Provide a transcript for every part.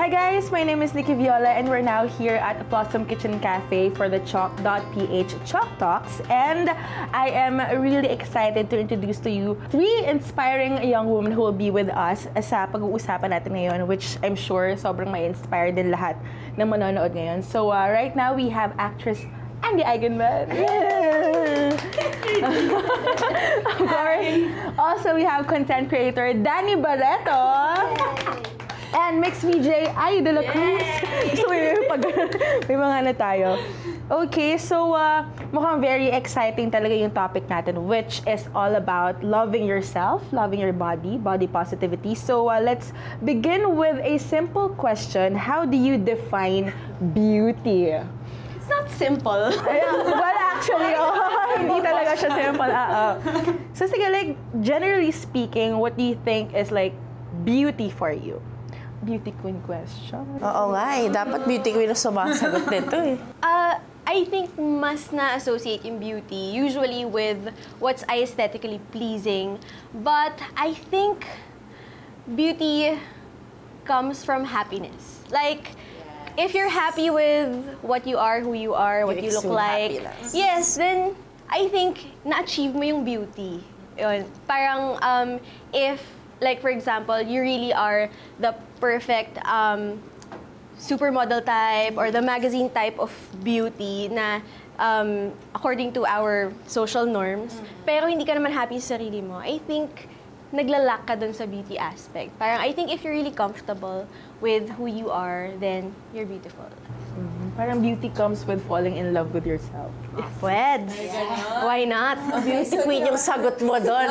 Hi guys, my name is Nikki Viola and we're now here at Blossom Kitchen Cafe for the chalk.ph Chalk Talks, and I am really excited to introduce to you 3 inspiring young women who will be with us sa pag-uusapan natin ngayon, which I'm sure sobrang may inspire din lahat na manonood ngayon. So right now we have actress Andi Eigenmann. Of course. Also we have content creator Dani Barretto. And mixed VJ, Ai Dela Cruz. So, may mga na tayo. Okay, so mukhang very exciting talaga yung topic natin, which is all about loving yourself, loving your body, body positivity. So, let's begin with a simple question. How do you define beauty? It's not simple. Well, actually, hindi talaga siya simple. So, sige, like, generally speaking, what do you think is like beauty for you? Beauty queen question. Oo nga eh. Dapat beauty queen ang sumasagot nito eh. I think mas na-associate yung beauty usually with what's aesthetically pleasing. But I think beauty comes from happiness. Like, if you're happy with what you are, who you are, what you look like, yes, then I think na-achieve mo yung beauty. Yun. Parang if, like for example, you really are the perfect supermodel type or the magazine type of beauty na according to our social norms, pero hindi ka naman happy sa sarili mo, I think naglalak ka dun sa beauty aspect. Parang I think if you're really comfortable with who you are, then you're beautiful. Parang beauty comes with falling in love with yourself. Pwede. Why not? Beauty queen yung sagot mo doon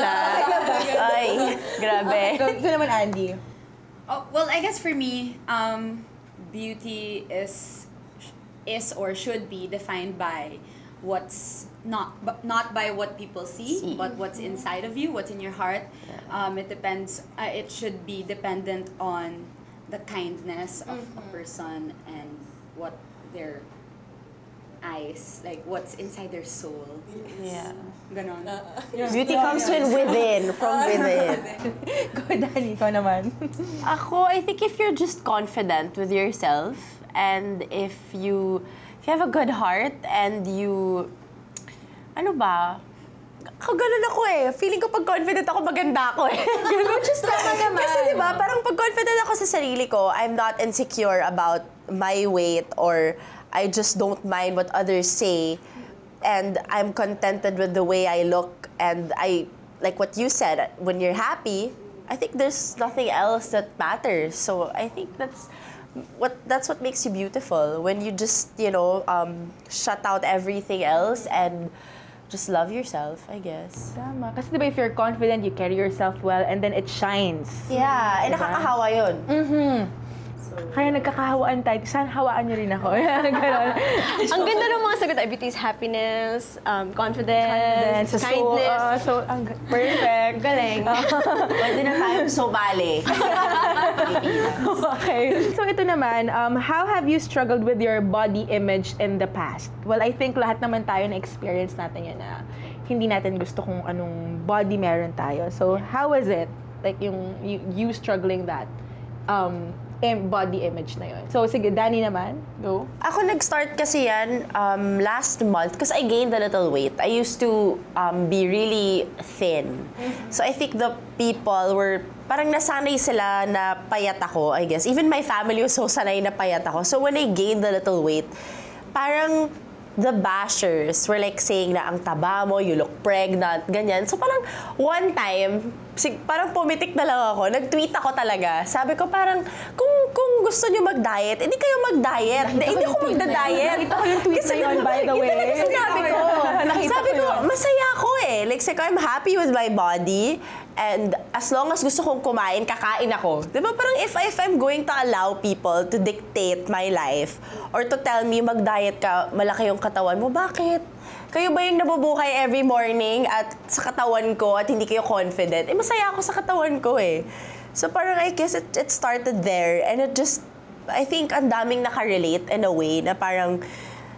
Ay, grabe. Ito naman, Andy. Oh, well, I guess for me, beauty is or should be defined by what's not by what people see, but what's inside of you, what's in your heart. It depends. It should be dependent on the kindness of a person and what their eyes, like what's inside their soul. Yeah. Ganon. Beauty comes from within. Go, Dani, ikaw naman. Ako, I think if you're just confident with yourself and if you have a good heart and you, ano ba? Ganun ako eh. Feeling ko pag confident ako, maganda ako eh. Just tama naman. Kasi diba, parang pag confident ako sa sarili ko, I'm not insecure about my weight or I just don't mind what others say. And I'm contented with the way I look. And I, like what you said, when you're happy, I think there's nothing else that matters. So I think that's what makes you beautiful. When you just, you know, shut out everything else and just love yourself, I guess. Tama. Kasi diba, if you're confident, you carry yourself well, and then it shines. Yeah, and nakakahawa yun. Kaya nagkakahawaan tayo. Saan hawaan niyo rin ako? Ang ganda ng mga sagot. Beauty is happiness, confidence, kindness. Perfect. Galing. Pwede na tayong sumali. Okay. So ito naman, how have you struggled with your body image in the past? Well, I think lahat naman tayo na-experience natin yan na hindi natin gusto kung anong body meron tayo. So how was it? Like you struggling that? Body image na yun. So, sige, Dani naman, go. Ako nag-start kasi yan last month because I gained a little weight. I used to be really thin. So, I think the people were, parang nasanay sila na payat ako, I guess. Even my family was so sanay na payat ako. So, when I gained a little weight, parang the bashers were like saying na ang taba mo, you look pregnant, ganyan. So parang one time, parang pumitik na lang ako, nag-tweet ako talaga. Sabi ko parang, kung gusto nyo mag-diet, hindi kayo mag-diet. Hindi ako magda-diet. Nakita ko yung tweet na yun, by the way. Sabi ko, masaya ako eh. Like, sabi ko, I'm happy with my body. And as long as gusto kong kumain, kakain ako. Diba parang if I'm going to allow people to dictate my life or to tell me mag-diet ka, malaki yung katawan mo, bakit? Kayo ba yung nabubuhay every morning at sa katawan ko at hindi kayo confident? Eh, masaya ako sa katawan ko eh. So parang I guess it started there and it just, I think ang daming nakarelate in a way na parang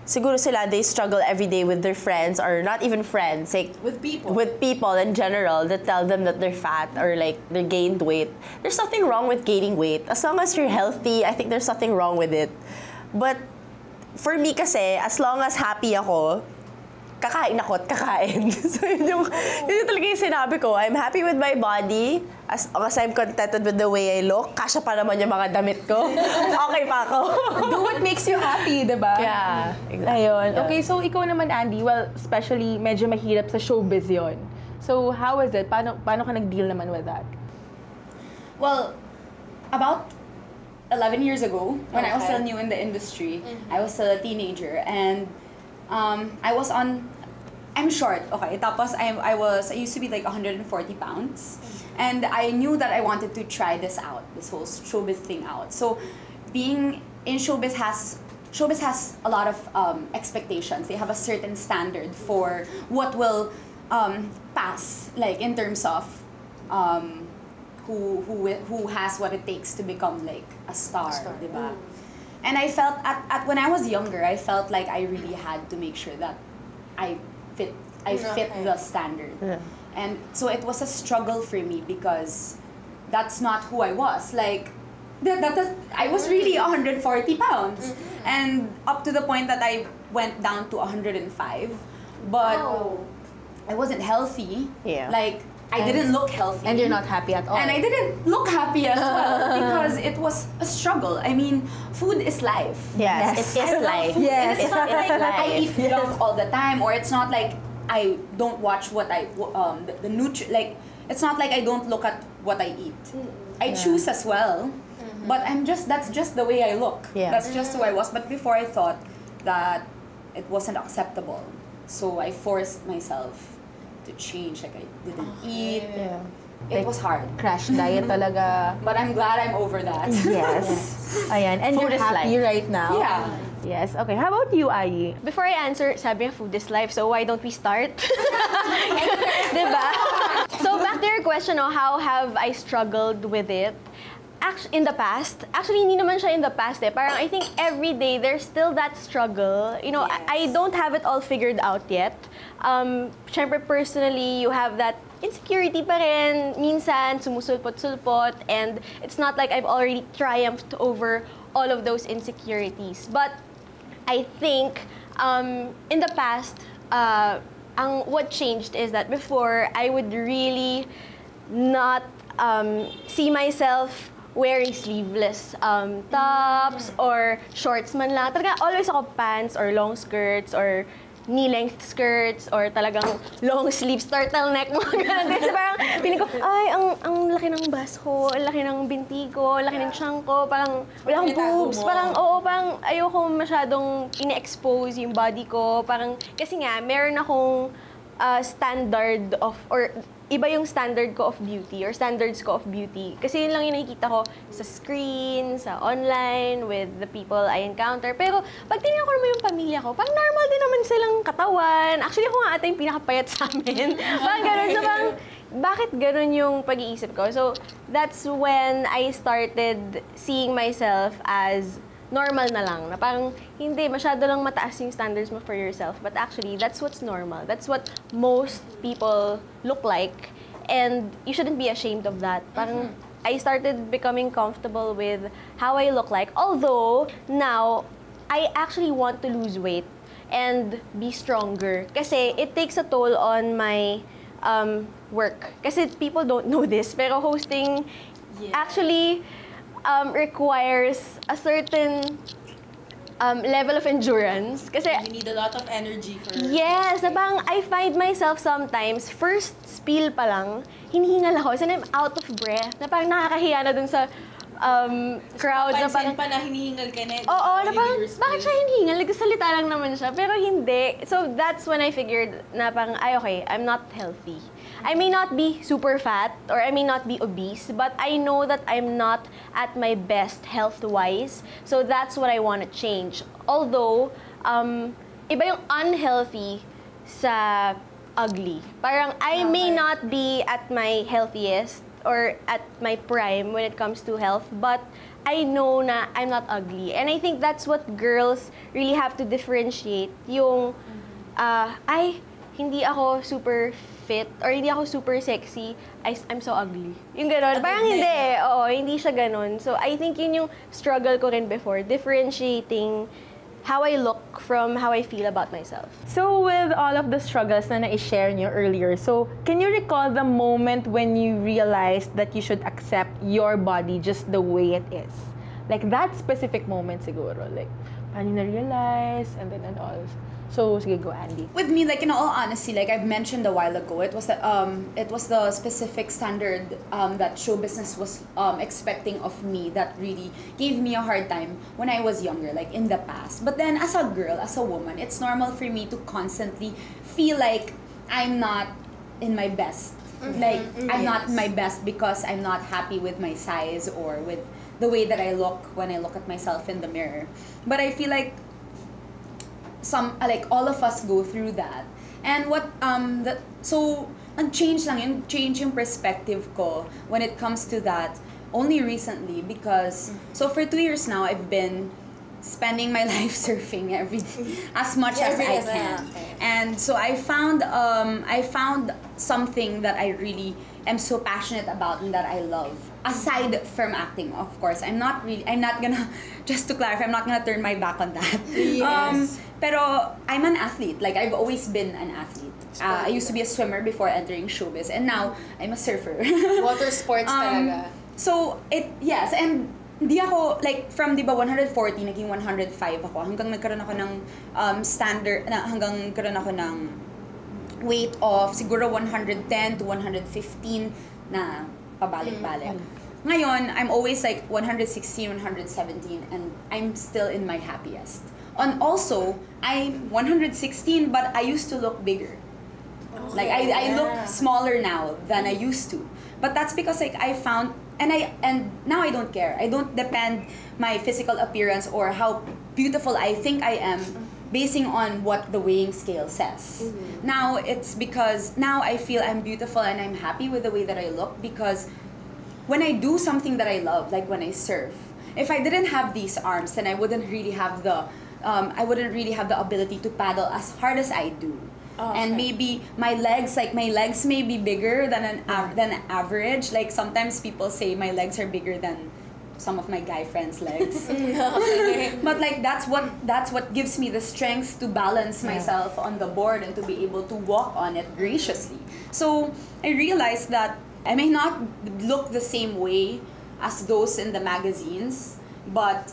siguro sila, they struggle every day with their friends, or not even friends, like With people. with people in general that tell them that they're fat or like they gained weight. There's nothing wrong with gaining weight. As long as you're healthy, I think there's nothing wrong with it. But for me kasi, as long as happy ako, kakain ako at kakain. So yun yung talaga yung sinabi ko. I'm happy with my body. As long as I'm contented with the way I look, kasya pa naman yung mga damit ko. Okay pa ako. Do what makes you happy, di ba? Yeah, exactly. Ayun. Okay, so ikaw naman, Andy, well, especially medyo mahirap sa showbiz yon. So, how is it? Paano ka nag-deal naman with that? Well, about 11 years ago, when I was still new in the industry, I was still a teenager, and I was on, I'm short, okay, tapos I used to be like 140 pounds, and I knew that I wanted to try this out, this whole showbiz thing out. So, being in showbiz has a lot of expectations. They have a certain standard for what will pass, like in terms of who has what it takes to become like a star, diba? And I felt at when I was younger, I felt like I really had to make sure that I fit the standard. Yeah. And so it was a struggle for me because that's not who I was. Like I was really 140 pounds, and up to the point that I went down to 105, but I wasn't healthy. Yeah. Like I didn't look healthy. And you're not happy at all. And I didn't look happy as well because it was a struggle. I mean, food is life. Yes, it is life. Yes. And it's not like life. I eat junk all the time, or it's not like I don't watch what like it's not like I don't look at what I eat. I choose as well, but that's just the way I look. Yeah. That's just who I was. But before I thought that it wasn't acceptable, so I forced myself to change. Like I didn't eat. Yeah. It was hard. Crash diet talaga. But I'm glad I'm over that. Yes. Ayan. And Food you're is happy life. right now? Yeah. Yes. Okay. How about you, Ai? Before I answer, sabi niya food is life, so why don't we start? Diba? So back to your question, how have I struggled with it? In the past, actually hindi naman siya in the past eh. Parang I think every day there's still that struggle. You know, I don't have it all figured out yet. Syempre personally, you have that insecurity pa rin. Minsan, sumusulpot-sulpot, and it's not like I've already triumphed over all of those insecurities. But I think in the past, what changed is that before, I would really not see myself wearing sleeveless tops or shorts man lang. Talaga, always ako pants or long skirts or knee-length skirts or talagang long sleeves, turtleneck, mga ganun. Kasi parang piling ko, ay, ang laki ng bas ko, ang laki ng binti ko, ang laki ng tiyan ko, parang wala akong boobs. Parang, parang ayoko masyadong ine-expose yung body ko. Parang, kasi nga, meron akong standard of, or iba yung standard ko of beauty or standards ko of beauty. Kasi yun lang yung nakikita ko sa screen, sa online, with the people I encounter. Pero pag tinignan ko naman yung pamilya ko, parang normal din naman silang katawan. Actually, ako nga ata yung pinakapayat sa amin. Parang gano'n. So parang, bakit gano'n yung pag-iisip ko? So that's when I started seeing myself as normal na lang. Na parang, hindi, masyado lang mataas yung standards mo for yourself. But actually, that's what's normal. That's what most people look like. And you shouldn't be ashamed of that. Parang, I started becoming comfortable with how I look like. Although, now, I actually want to lose weight and be stronger. Kasi it takes a toll on my work. Kasi people don't know this, pero hosting actually requires a certain level of endurance. Kasi You need a lot of energy for... yes, na parang I find myself sometimes, first spill pa lang, hinihingal ako, and I'm out of breath. Na parang nakakahiya na dun sa crowd. Na parang, Pansin pa na hinihingal ka na. oo, na parang, bakit siya hinihingal? Nagsasalita lang naman siya. Pero hindi. So that's when I figured na parang, ay okay, I'm not healthy. I may not be super fat or I may not be obese, but I know that I'm not at my best health-wise. So that's what I want to change. Although, iba yung unhealthy sa ugly. Parang I may not be at my healthiest or at my prime when it comes to health, but I know na I'm not ugly. And I think that's what girls really have to differentiate. Yung, hindi ako super fit or hindi ako super sexy, I'm so ugly. Yung gano'n. Parang hindi. Oo, hindi siya gano'n. So I think yun yung struggle ko rin before, differentiating how I look from how I feel about myself. So with all of the struggles na na-share niyo earlier, so can you recall the moment when you realized that you should accept your body just the way it is? Like that specific moment siguro. Like, paano na-realize and then and all. So, sige, go, Andy. With me, like in all honesty, like I've mentioned a while ago, it was the specific standard that show business was expecting of me that really gave me a hard time when I was younger, like in the past. But then, as a girl, as a woman, it's normal for me to constantly feel like I'm not in my best. Like I'm not my best because I'm not happy with my size or with the way that I look when I look at myself in the mirror. But I feel like all of us go through that. And so nag-change lang yun, change yung perspective ko when it comes to that only recently because so for 2 years now I've been spending my life surfing every day as much as I can. And so I found something that I really am so passionate about and that I love. Aside from acting, of course, I'm not gonna, just to clarify, I'm not gonna turn my back on that. Yes. Pero I'm an athlete. Like, I've always been an athlete. I used to be a swimmer before entering showbiz, and now I'm a surfer. Water sports talaga. So, yes, and di ako, like, from, di ba, 140, naging 105 ako, hanggang nagkaroon ako ng hanggang nagkaroon ako ng weight of siguro 110 to 115 na pabalik-balik. Ngayon, I'm always like 116, 117, and I'm still in my happiest. And also, I'm 116, but I used to look bigger. Like, I look smaller now than I used to. But that's because like I found, and now I don't care. I don't depend my physical appearance or how beautiful I think I am basing on what the weighing scale says. Now it's because now I feel I'm beautiful and I'm happy with the way that I look because when I do something that I love, like when I surf, if I didn't have these arms, then I wouldn't really have the ability to paddle as hard as I do. And maybe my legs may be bigger than average. Like sometimes people say my legs are bigger than some of my guy friends' legs. But like that's what gives me the strength to balance myself on the board and to be able to walk on it graciously. So I realized that I may not look the same way as those in the magazines, but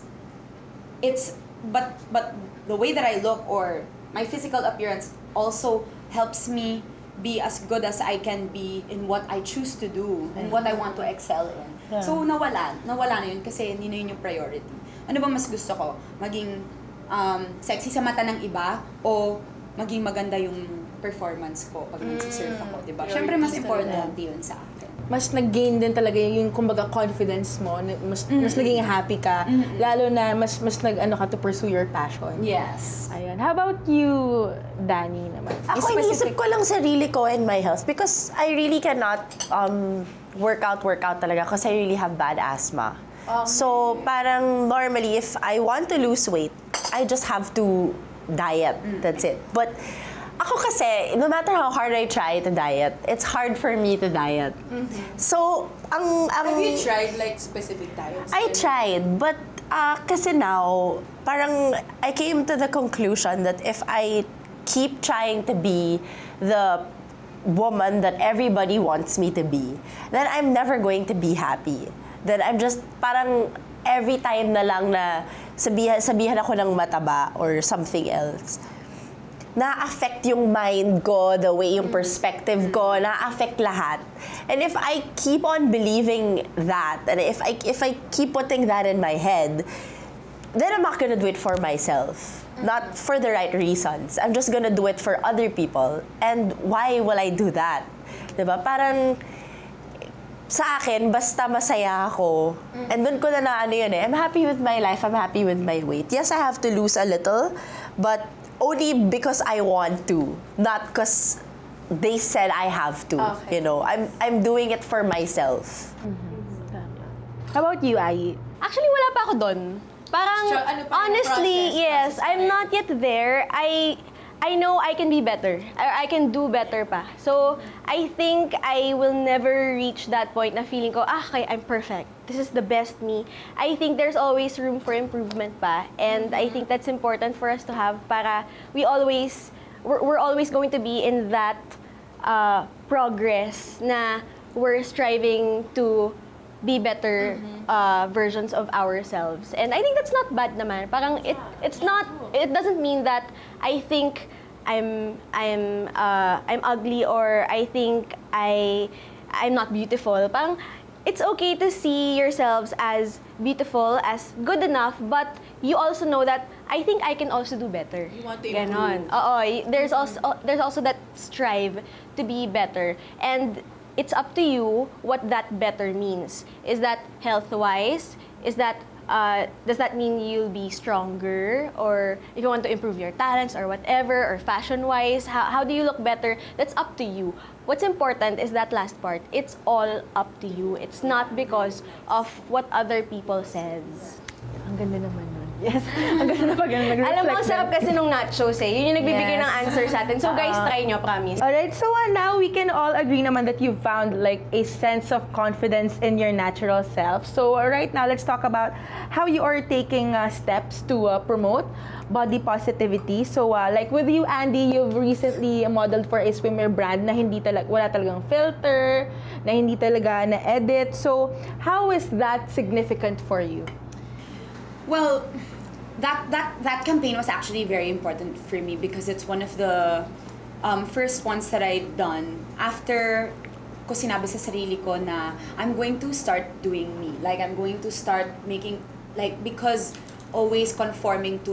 the way that I look or my physical appearance also helps me be as good as I can be in what I choose to do and what I want to excel in. Yeah. So nawala na yun kasi hindi na yun yung priority. Ano ba mas gusto ko? Maging sexy sa mata ng iba o maging maganda yung performance ko pag nagsisurf ako, diba? Siyempre mas important yun sa akin. Mas nag-gain din talaga yung kumbaga confidence mo, mas naging happy ka, lalo na mas nag-ano ka to pursue your passion. Yes. Ayun. How about you, Dani naman? Ako, iniisip ko lang sarili ko and my health because I really cannot work out talaga because I really have bad asthma. So, parang normally, if I want to lose weight, I just have to diet. That's it. But ako kasi, no matter how hard I try to diet, it's hard for me to diet. So, have you tried like specific diets? I tried, but kasi now, parang I came to the conclusion that if I keep trying to be the woman that everybody wants me to be, then I'm never going to be happy. Then I'm just parang every time na lang na sabihan ako ng mataba or something else, na-affect yung mind ko, the way yung perspective ko, na-affect lahat. And if I keep on believing that, and if I keep putting that in my head, then I'm not gonna do it for myself. Not for the right reasons. I'm just gonna do it for other people. And why will I do that? Diba? Parang, sa akin, basta masaya ako. And dun ko na ano yun eh. I'm happy with my life. I'm happy with my weight. Yes, I have to lose a little, but only because I want to. Not because they said I have to. Okay. You know, I'm doing it for myself. How about you, Ai? Actually, wala pa ako doon. Parang, Ano pa yung honestly, process? yes, Process pa I'm rin. not yet there. I know I can be better. I can do better pa. So, I think I will never reach that point na feeling ko, okay, I'm perfect. This is the best me. I think there's always room for improvement pa. And I think that's important for us to have para we're always going to be in that progress na we're striving to be better versions of ourselves. And I think that's not bad naman. Parang it doesn't mean that I think I'm ugly or I think I'm not beautiful. Parang it's okay to see yourselves as beautiful, as good enough, but you also know that I think I can also do better. You want to Ganon. improve. Oo, there's also that strive to be better. And it's up to you what that better means. Is that health-wise? Is that does that mean you'll be stronger? Or if you want to improve your talents or whatever, or fashion-wise, how do you look better? That's up to you. What's important is that last part. It's all up to you. It's not because of what other people says. Ang ganda naman nun. Yes. Ang ganda na pag nag-reflect. Alam mo, ang sarap kasi nung nachos eh. Yun yung nagbibigay Yes. ng answer sa atin. So guys, try nyo, promise. Alright, so now we can all agree naman that you've found like a sense of confidence in your natural self. So right now, let's talk about how you are taking steps to promote body positivity. So like with you, Andi, you've recently modeled for a swimwear brand na wala talagang filter, na hindi talaga na-edit. So how is that significant for you? Well, that campaign was actually very important for me because it's one of the first ones that I've done after ko sinabi sa sarili ko na I'm going to start doing me. Like, I'm going to start making, like, because always conforming to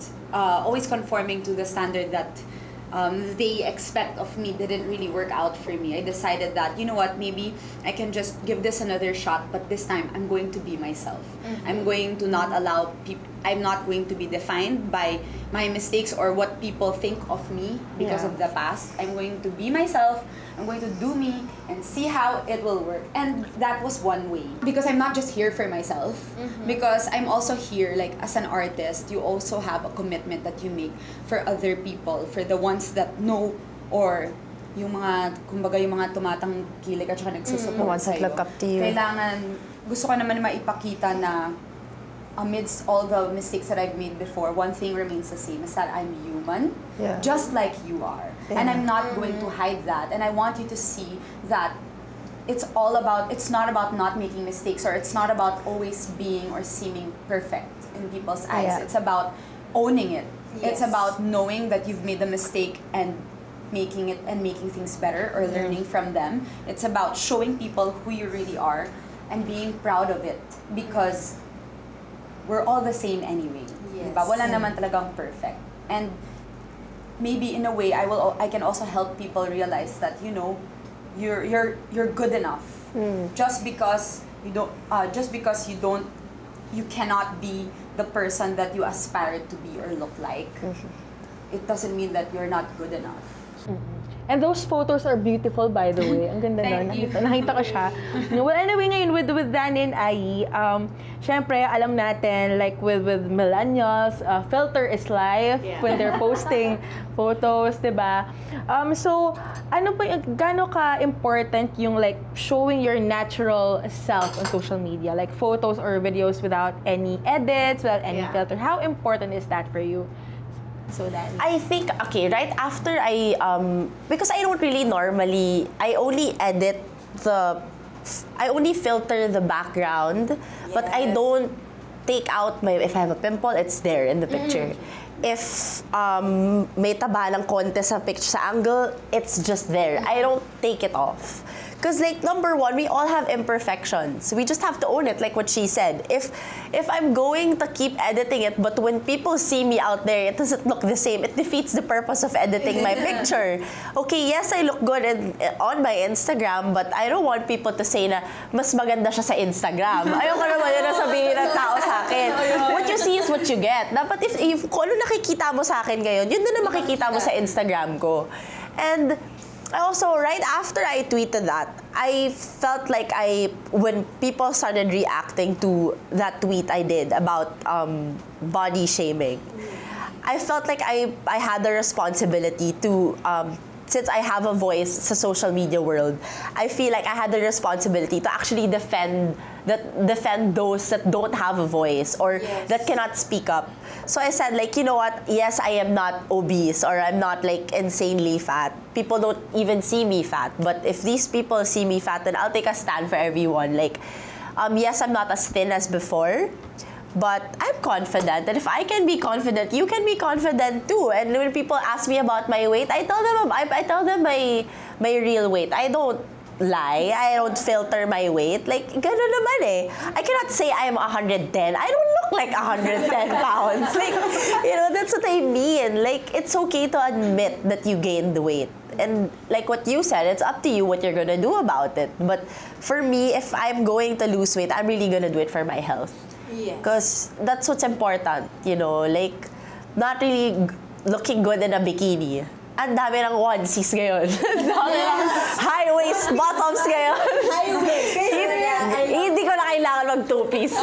the standard that they expect of me didn't really work out for me. I decided that, you know what, maybe I can just give this another shot, but this time I'm going to be myself. I'm going to not allow people, I'm not going to be defined by my mistakes or what people think of me because of the past. I'm going to be myself, I'm going to do me and see how it will work. And that was one way. Because I'm not just here for myself, because I'm also here, like, as an artist, you also have a commitment that you make for other people, for the ones that know or yung mga, kumbaga yung mga tumatangkilik at saka The nagsusupport ones that sa'yo. look up to you. Kailangan, gusto ko naman maipakita na amidst all the mistakes that I've made before, one thing remains the same, is that I'm human, just like you are. And I'm not going to hide that. And I want you to see that it's not about not making mistakes, or it's not about always being or seeming perfect in people's eyes. Yeah. It's about owning it. Yes. It's about knowing that you've made a mistake and making things better or learning from them. It's about showing people who you really are and being proud of it, because we're all the same anyway. Yes. Diba? Wala naman talagang perfect. And maybe in a way I can also help people realize that, you know, you're good enough. Just because you cannot be the person that you aspire to be or look like. It doesn't mean that you're not good enough. And those photos are beautiful, by the way. Ang ganda nun. Nakita ko siya. No, well, anyway, ngayon, with Dani and Ai, syempre, alam natin, like, with millennials, filter is life when they're posting photos, diba? So, ano pa, gaano ka-important yung, like, showing your natural self on social media? Like, photos or videos without any edits, without any filter. How important is that for you? So that I think, okay, right after because I don't really normally, I only filter the background, but I don't take out if I have a pimple, it's there in the picture. If may taba ng konti sa picture, sa angle, it's just there. I don't take it off. Because, like, number one, we all have imperfections. We just have to own it, like what she said. If I'm going to keep editing it, but when people see me out there, it doesn't look the same, it defeats the purpose of editing my picture. Okay, yes, I look good on my Instagram, but I don't want people to say na mas maganda siya sa Instagram. Ayoko naman yun na sabihin ng tao sa akin. What you see is what you get. Dapat if kung ano nakikita mo sa akin ngayon, yun na makikita mo sa Instagram ko. And Also, right after I tweeted that, I felt like when people started reacting to that tweet I did about body shaming, I felt like I had the responsibility to, since I have a voice sa social media world, I feel like I had the responsibility to actually defend those that don't have a voice or that cannot speak up. So I said, like, you know what, yes, I am not obese or I'm not like insanely fat. People don't even see me fat. But if these people see me fat, then I'll take a stand for everyone. Like, yes, I'm not as thin as before, but I'm confident. And if I can be confident, you can be confident too. And when people ask me about my weight, I tell them my real weight. I don't lie. I don't filter my weight. Like, gano'n naman eh. I cannot say I'm 110. I don't look like 110 pounds. Like, you know, that's what I mean. Like, it's okay to admit that you gained weight. And like what you said, it's up to you what you're gonna do about it. But for me, if I'm going to lose weight, I'm really gonna do it for my health. Because that's what's important, you know, like, not really looking good in a bikini. Ang dami ng onesies ngayon. High waist bottoms ngayon. High waist. Hindi ko na kailangan mag two-piece.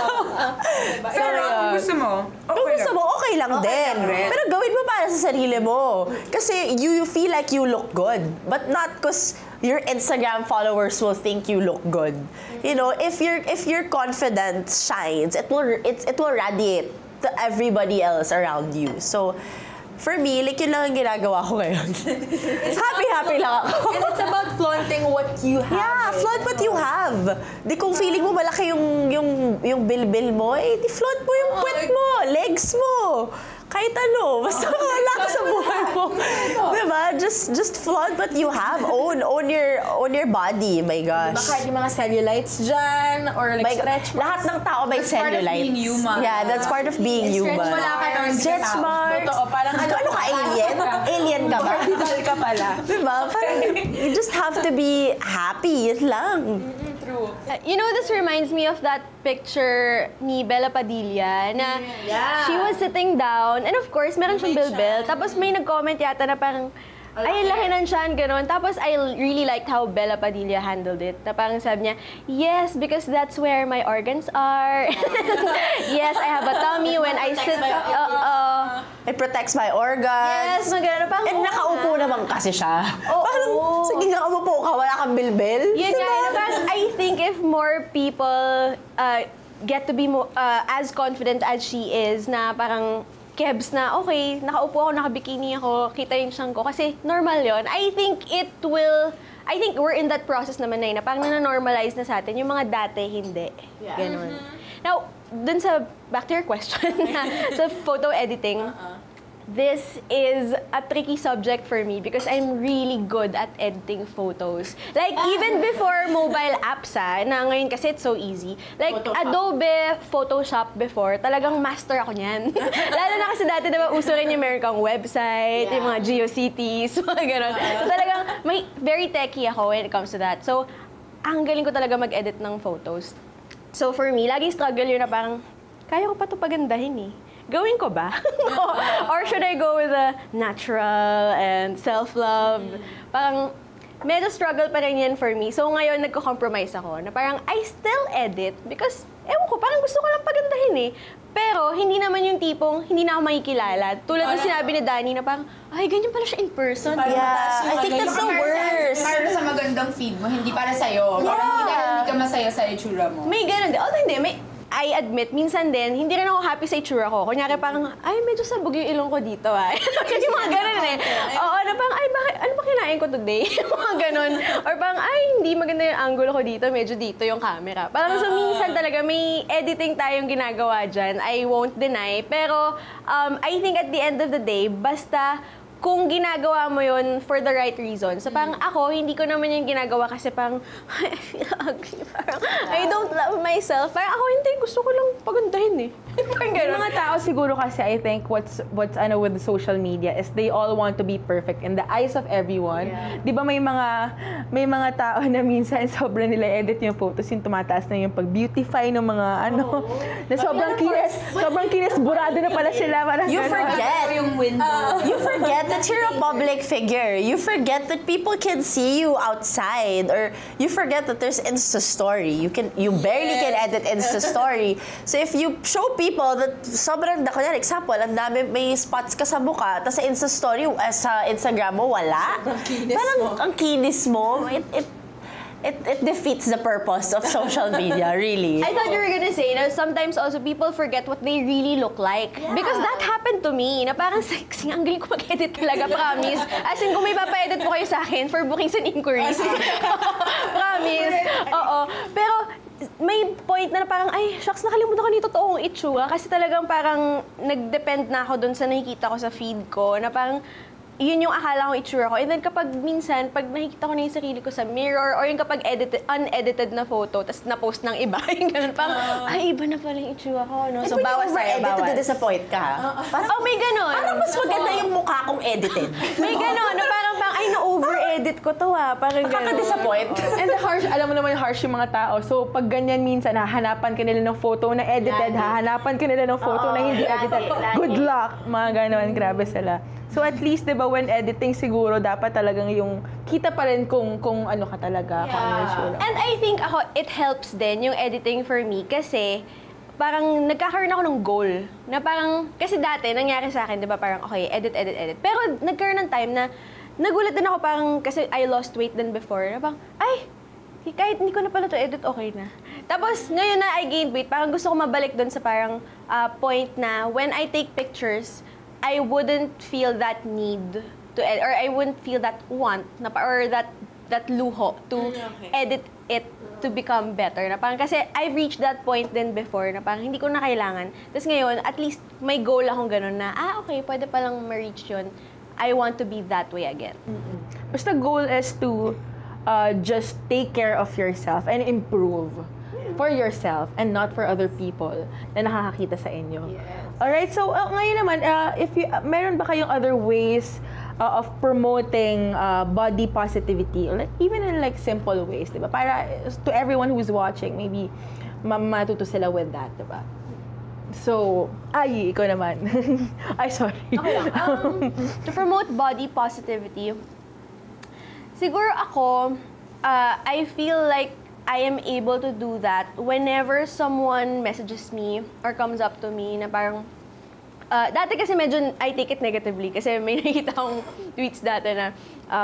Pero kung gusto mo, Kung gusto mo, okay lang din. Pero gawin mo para sa sarili mo. Kasi you feel like you look good. But not because your Instagram followers will think you look good. You know, if your confidence shines, it will radiate to everybody else around you. So, for me, like, yun lang ang ginagawa ko ngayon. Happy lang ako. And it's about flaunting what you have. Yeah, flaunt what you have. Di kung feeling mo malaki yung bilbil mo, eh, di flaunt mo yung puwet mo, legs mo. Kahit ano, basta wala ka sa buhay mo. Diba? Just flaunt what you have. Own your body, my gosh. Baka yung mga cellulites dyan, or like stretch marks. Lahat ng tao may cellulites. Part of being human. Yeah, that's part of being human. Wala ka nun, Stretch marks. Totoo, parang Ano ka, alien? Alien ka ba? Orbital ka pala. Diba? Parang, you just have to be happy. Yun lang. You know, this reminds me of that picture ni Bella Padilla na she was sitting down and of course, meron siyang bilbil. Tapos may nag-comment yata na parang, ay, laki ng tiyan, gano'n. Tapos I really liked how Bella Padilla handled it. Na parang sabi niya, yes, because that's where my organs are. Yes, I have a tummy when I sit. It protects my organs. Yes, maganda. Parang, And nakaupo naman kasi siya. Oo. Parang, sige nga, umupo ka, wala kang bilbil. Yun nga, parang I think if more people get to be as confident as she is, na parang kebs na, okay, nakaupo ako, nakabikini ako, kita yung siyang ko, kasi normal yon. I think we're in that process naman na yun, na parang na-normalize na sa atin, yung mga dati, hindi. Ganon. Now, dun back to your question, sa photo editing, this is a tricky subject for me because I'm really good at editing photos. Like, even before mobile apps, na ngayon kasi it's so easy. Like, Adobe Photoshop before, talagang master ako niyan. Lalo na kasi dati, diba, uso rin yung meron kang website, yung mga GeoCities, mga gano'n. So, talagang very techy ako when it comes to that. So, ang galing ko talaga mag-edit ng photos. So, for me, laging struggle yun na parang, kaya ko pa ito pagandahin eh. Gawin ko ba? Or should I go with the natural and self-love? Parang, medyo struggle pa rin yan for me. So ngayon, nagko-compromise ako na parang I still edit because, ewan ko, parang gusto ko lang pagandahin eh. Pero, hindi naman yung tipong, hindi na ako makikilala. Tulad ng sinabi ni Dani na parang, ay, ganyan pala siya in person. Yeah, I think that's the worst. Para sa magandang feed mo, hindi para sa'yo. Parang hindi ka masaya sa itsura mo. May ganun din. Although hindi, I admit, minsan din, hindi rin ako happy sa itsura ko. Kunyari parang, ay, medyo sabog yung ilong ko dito, Kasi mga ganun eh. Oo, na parang, ay, bakit, ano ba kinain ko today? Mga ganun. Or parang, ay, hindi maganda yung angle ko dito, medyo dito yung camera. Parang so minsan talaga, may editing tayong ginagawa dyan. I won't deny. Pero, I think at the end of the day, basta, kung ginagawa mo yun for the right reason. So parang ako, hindi ko naman yung ginagawa kasi parang, I feel ugly. Parang, I don't love myself. Parang ako, hindi. Gusto ko lang pagandahin eh. Parang Yung ganun. mga tao siguro kasi, I think, what's with the social media is they all want to be perfect in the eyes of everyone. Di ba may mga tao na minsan sobrang nila edit yung photos, yung tumataas na yung pag-beautify ng mga na sobrang kinis, burado na pala sila. Parang You ganon. forget. Yung window. You forget that you're a public figure. You forget that people can see you outside, or you forget that there's Insta story. You barely can edit Insta story. So if you show people that sobrang kunyari, example, ang dami may spots ka sa mukha, tapos sa Insta story, sa Instagram mo wala. Parang ang kinis mo. It defeats the purpose of social media, really. I thought you were gonna say na sometimes also people forget what they really look like. Because that happened to me. Na parang sexy, ang galing ko mag-edit talaga, promise. As in, kung may papa-edit po kayo sa akin for bookings and inquiries. Promise. Oo. Pero may point na parang, ay, shucks, nakalimutan ko nito toong itsura. Kasi talagang parang nag-depend na ako dun sa nakikita ko sa feed ko. Na parang, yun yung akala kong itsura ko. And then kapag minsan, pag nakikita ko na yung sarili ko sa mirror, or yung kapag unedited na photo, tapos na-post ng iba, yung ganun, parang, ay, iba na pala yung itsura ko, no? So, bawas tayo, edit to bawas. disappoint ka. Oh, may ganun. Parang mas maganda yung mukha kong edited. May ganun, no? Parang, ay, na-over-edit ko to, Parang ganun. Nakaka-disappoint. And the harsh, alam mo naman yung harsh yung mga tao. So, pag ganyan minsan, hahanapan ka nila ng photo na edited, hahanapan ka nila ng photo na hindi edited. Good luck! Mga ganon, grabe sila. So, at least, di ba, when editing siguro, dapat talagang yung kita pa rin kung ano ka talaga, kung ano yung sura. And I think ako, it helps din yung editing for me kasi parang nagkakaroon ako ng goal. Na parang, kasi dati, nangyari sa akin, di ba, parang, okay, edit. Pero nagkaroon ng time na, nagulat din ako parang, kasi I lost weight din before, na parang, ay, kahit hindi ko na pala to edit, okay na. Tapos, ngayon na I gained weight, parang gusto ko mabalik dun sa parang point na when I take pictures, I wouldn't feel that need to edit, or I wouldn't feel that want, or that luho to edit it to become better. Na parang, kasi I've reached that point din before, na parang hindi ko na kailangan. Tapos ngayon, at least may goal akong ganun na, okay, pwede palang ma-reach yun. I want to be that way again. Basta goal is to just take care of yourself and improve for yourself and not for other people na nakakakita sa inyo. Alright, so ngayon naman, if you, meron ba kayong other ways of promoting body positivity, or like, even in like simple ways, diba? Para to everyone who's watching, maybe matuto sila with that, diba? So, Ai, ikaw naman. Ay, sorry. Okay lang. To promote body positivity, siguro ako, I feel like I am able to do that whenever someone messages me or comes up to me na parang, dati kasi medyo I take it negatively kasi may nakikita akong tweets dati na,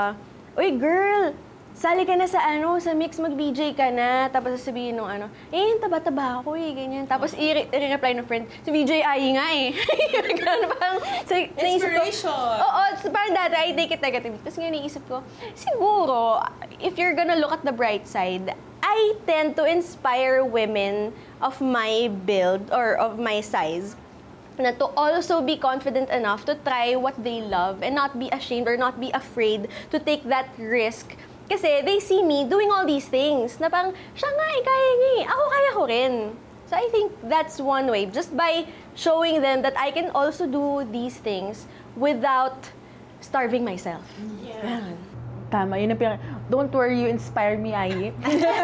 uy girl, sali ka na sa sa mix, mag-DJ ka na. Tapos sasabihin nung taba-taba ako ganyan. Tapos i-reply ng friend, si VJ Ai nga Ganun, parang, Inspiration! Oo, parang dati I take it negatively. Tapos ngayon naisip ko, siguro, if you're gonna look at the bright side, I tend to inspire women of my build or of my size na to also be confident enough to try what they love and not be ashamed or not be afraid to take that risk. Kasi they see me doing all these things na parang, siya nga kaya niya ako kaya ko rin. So I think that's one way. Just by showing them that I can also do these things without starving myself. Yeah. Tama, yun ang don't worry, you inspired me, Ai.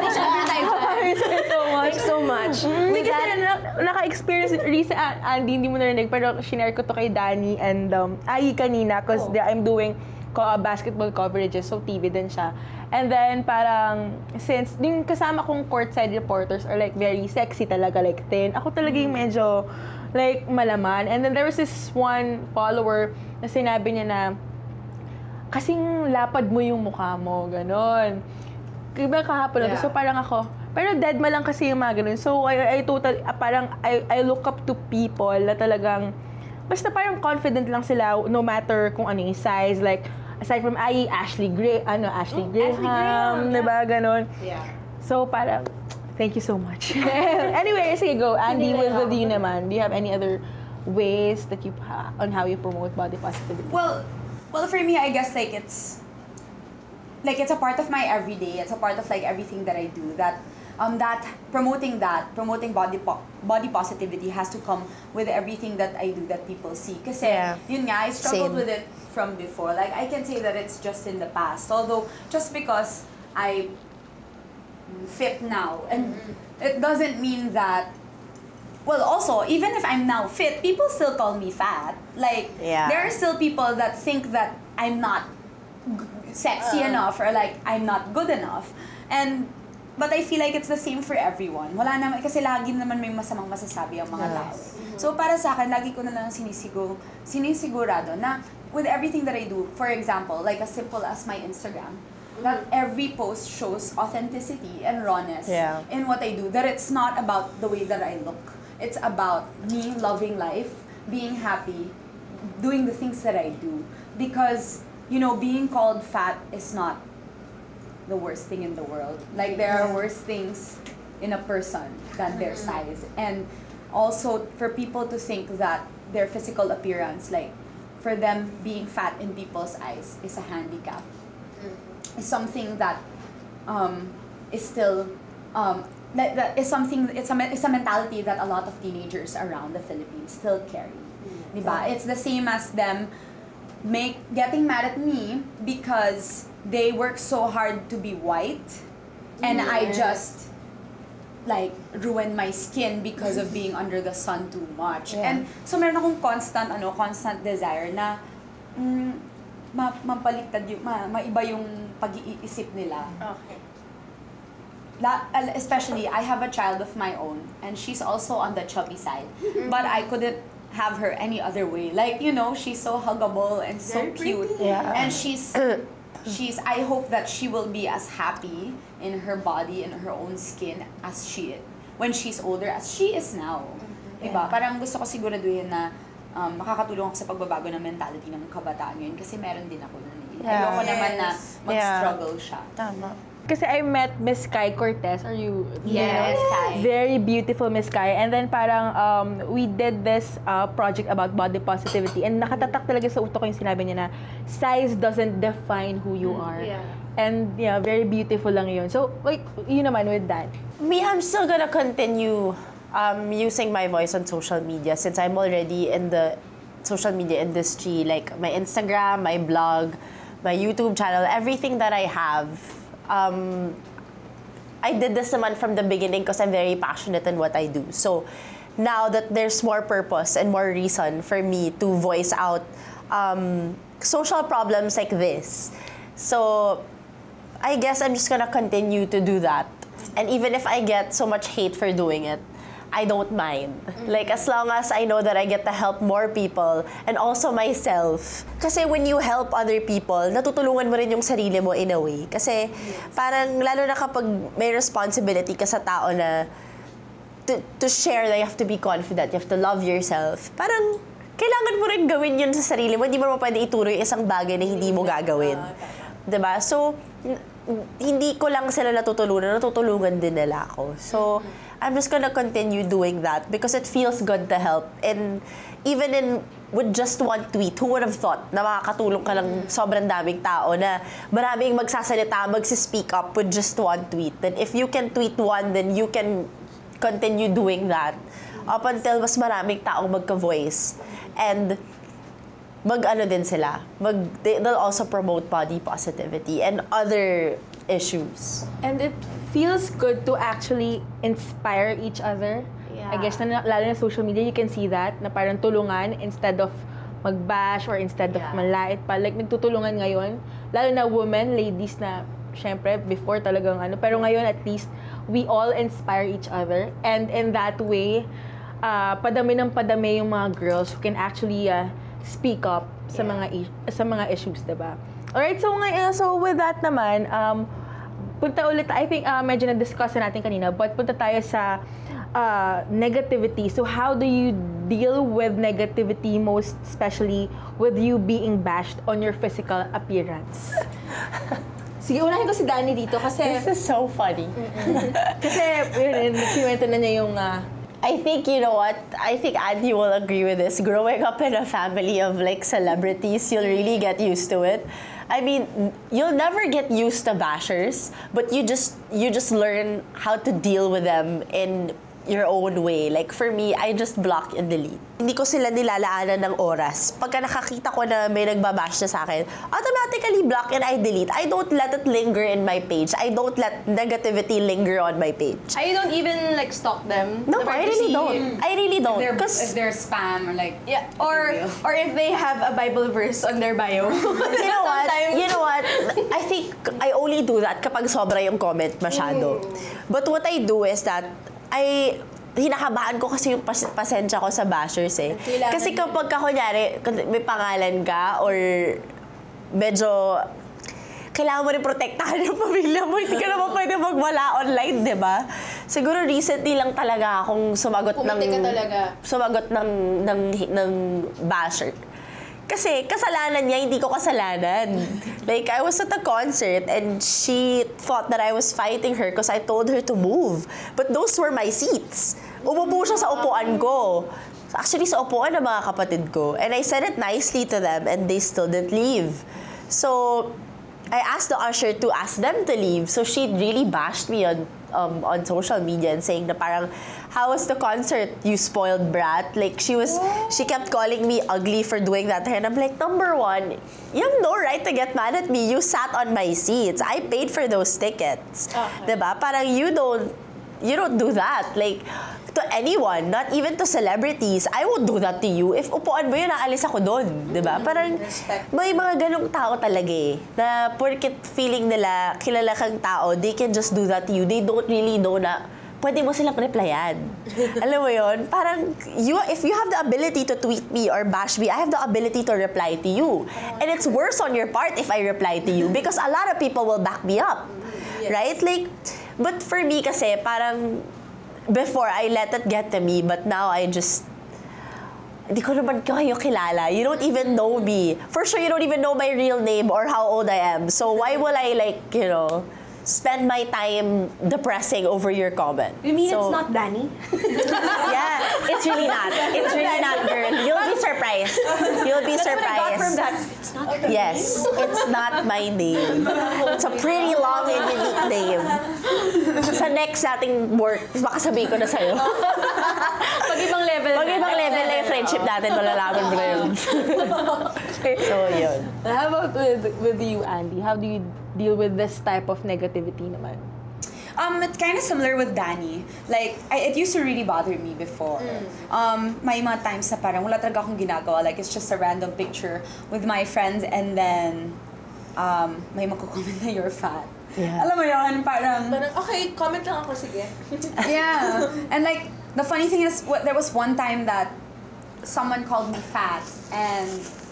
Thank you so much. Hindi kasi naka-experience, recent, Andy, hindi mo narinig, pero shinare ko to kay Dani and Ai kanina because I'm doing basketball coverages, so TV din siya. And then parang, since yung kasama kong courtside reporters are like very sexy talaga, like thin, ako talaga yung medyo like malaman. And then there was this one follower na sinabi niya na, kasing lapad mo yung mukha mo, ganon. Diba kahapon lang, so parang ako, pero dead ma lang kasi yung mga ganon. So I look up to people na talagang, basta parang confident lang sila no matter kung ano yung size, like, aside from Ashley Graham, diba, ganon. Yeah. So parang, thank you so much. Anyway, sige, go. Andy, with you naman, do you have any other ways that on how you promote body positivity? Well, for me, I guess it's a part of my everyday. It's a part of like everything that I do. That that promoting body positivity has to come with everything that I do that people see. Kasi yun nga, I struggled with it from before. Like I can say that it's just in the past. Although just because I fit now, and it doesn't mean that. Well, also, even if I'm now fit, people still call me fat. Like, there are still people that think that I'm not sexy enough or like I'm not good enough. But I feel like it's the same for everyone. Wala naman, kasi lagi naman may masamang masasabi ang mga tao. So para sa akin, lagi ko na lang sinisigurado na with everything that I do, for example, like as simple as my Instagram, that every post shows authenticity and rawness in what I do. That it's not about the way that I look. It's about me loving life, being happy, doing the things that I do. Because, you know, being called fat is not the worst thing in the world. Like, there are worse things in a person than their size. And also, for people to think that their physical appearance, like, for them being fat in people's eyes is a handicap. Is something that is still that is something, it's a mentality that a lot of teenagers around the Philippines still carry. Diba? It's the same as them getting mad at me because they work so hard to be white and I just like ruin my skin because of being under the sun too much. And so meron akong constant desire na mapaliktad maiba yung pag-iisip nila. Okay. Especially, I have a child of my own, and she's also on the chubby side. But I couldn't have her any other way. Like, you know, she's so huggable and so cute. And she's I hope that she will be as happy in her body and her own skin as she is when she's older as she is now. Diba? Parang gusto ko siguraduhin na makakatulong ako sa pagbabago ng mentality ng kabataan ngayon kasi meron din ako nun. Ayoko naman na mag-struggle siya. Tama. Kasi I met Miss Kai Cortez, or you Yes, Kai. Very beautiful Miss Kai. And then parang we did this project about body positivity and nakatatak talaga sa utak ko yung sinabi niya na size doesn't define who you are. And yeah, very beautiful lang yun. So, like, yun naman with that. Me, I'm still gonna continue using my voice on social media since I'm already in the social media industry. Like my Instagram, my blog, my YouTube channel, everything that I have. I did this naman from the beginning because I'm very passionate in what I do. So now that there's more purpose and more reason for me to voice out social problems like this. So I guess I'm just gonna continue to do that. And even if I get so much hate for doing it, I don't mind. Like, as long as I know that I get to help more people and also myself. Kasi when you help other people, natutulungan mo rin yung sarili mo in a way. Kasi parang, lalo na kapag may responsibility ka sa tao na to share, that you have to be confident, you have to love yourself. Parang, kailangan mo rin gawin yun sa sarili mo. Hindi mo pwede ituro yung isang bagay na hindi mo gagawin. Diba? So, hindi ko lang sila natutulungan din nila ako. So, I'm just gonna continue doing that because it feels good to help. And even with just one tweet, who would have thought na makakatulong ka lang sobrang daming tao na maraming magsasalita, magsispeak up with just one tweet. Then if you can tweet one, then you can continue doing that up until mas maraming taong magka-voice. And mag-ano din sila. They'll also promote body positivity and other issues. And it feels good to actually inspire each other. I guess, lalo na social media, you can see that, na parang tulungan instead of mag-bash or instead of malait pa. Like, nagtutulungan ngayon. Lalo na women, ladies na, syempre, before talagang ano. Pero ngayon, at least, we all inspire each other. And in that way, padami ng padami yung mga girls who can actually speak up sa mga issues, diba? Alright, so with that naman, punta ulit, I think medyo na-discuss na natin kanina, but punta tayo sa negativity. So how do you deal with negativity, most especially with you being bashed on your physical appearance? Sige, unahin ko si Dani dito kasi... This is so funny. Kasi, yun, kinuwento na niya yung... I think, you know what? I think Andi will agree with this. Growing up in a family of like celebrities, you'll really get used to it. I mean, you'll never get used to bashers, but you just learn how to deal with them in your own way. Like for me, I just block and delete. Hindi ko sila nilalaanan ng oras. Pagka nakakita ko na may nagbabash na sa akin, automatically block and I delete. I don't let it linger in my page. I don't let negativity linger on my page. I don't even like stalk them. No, I really don't. I really don't. If they're spam or like Yeah, or if they have a Bible verse on their bio. You know what? You know what? I think I only do that kapag sobra yung comment masyado. But what I do is that hinakabahan ko kasi yung pasensya ko sa bashers eh. Kasi kapag kunyari, may pangalan ka or medyo kailangan mo rin protektahan yung pamilya mo. Hindi ka naman pwede magwala online, di ba? Siguro recently lang talaga akong sumagot ng basher. Kasi kasalanan niya, hindi ko kasalanan. Like, I was at a concert and she thought that I was fighting her because I told her to move. But those were my seats. Umupo siya sa upuan ko. Actually, sa upuan ng mga kapatid ko. And I said it nicely to them and they still didn't leave. So, I asked the usher to ask them to leave. So she really bashed me on social media and saying na parang, how was the concert, you spoiled brat? Like, she kept calling me ugly for doing that. And I'm like, number one, you have no right to get mad at me. You sat on my seats. I paid for those tickets. Diba? Parang you don't do that. Like, to anyone, not even to celebrities. I won't do that to you. If upuan mo yun, naalis ako doon. Diba? Parang may mga ganong tao talaga eh. Na porket feeling nila, kilala kang tao, they can just do that to you. They don't really know na pwede mo silang replyan. Alam mo yun? Parang, if you have the ability to tweet me or bash me, I have the ability to reply to you. And it's worse on your part if I reply to you because a lot of people will back me up. Yes. Right? Like, but for me kasi, parang, before, I let it get to me, but now I just, hindi ko naman kayo kilala. You don't even know me. For sure, you don't even know my real name or how old I am. So why will I, like, spend my time depressing over your comment? You mean it's not Dani? Yeah, it's really not. It's really not, girl. You'll be surprised. You'll be surprised. From that, it's not Dani. Yes, it's not my name. It's a pretty long and unique name. Sa next nating work, baka sabihin ko na sa'yo. Pag ibang level na yung friendship natin, malalaman mo na yun. So, yun. How about with you, Andy? How do you deal with this type of negativity naman? It's kind of similar with Dani. Like, it used to really bother me before. May mga times na parang wala talaga akong ginagawa. Like, it's just a random picture with my friends and then may magko-comment na you're fat. Yeah. Alam mo yun, parang okay, comment lang ako, sige. Yeah. And like, the funny thing is, there was one time that someone called me fat and